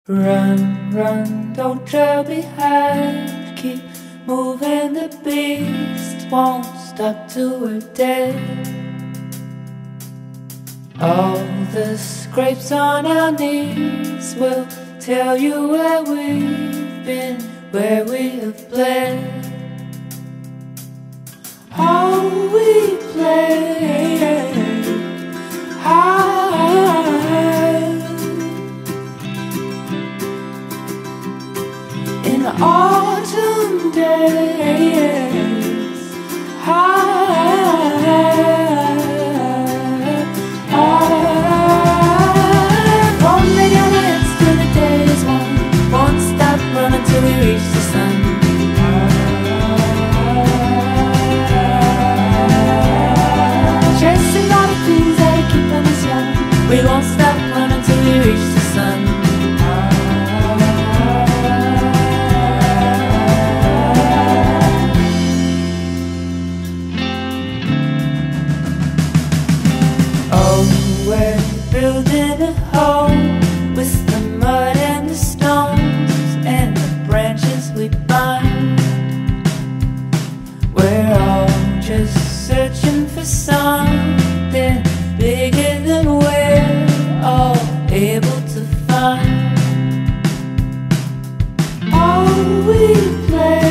Run, run, don't trail behind. Keep moving, the beast won't stop till we're dead. All the scrapes on our knees will tell you where we've been, where we have bled. How we play high in autumn days, high. Won't make our heads till the day is won. Won't stop running till we reach the sun. Chasing all the things that are keeping us young. We won't stop running till we reach the sun. We're building a home with the mud and the stones and the branches we bind. We're all just searching for something bigger than we're all able to find. All we play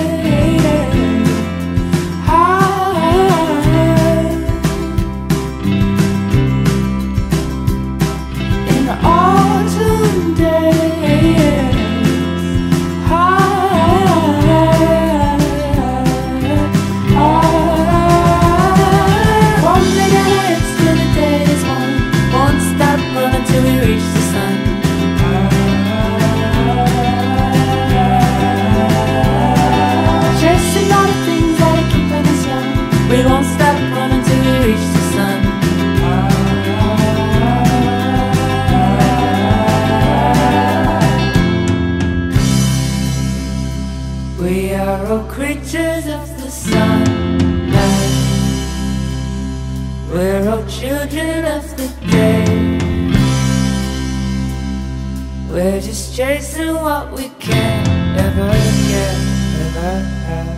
autumn days, high. Won't make our heads till the day is won. Won't stop running till we reach the sun. Chasing all the things that are keeping us young. We won't stop running till we reach the sun. We are all creatures of the sunlight. We're all children of the day. We're just chasing what we can't ever get, ever have.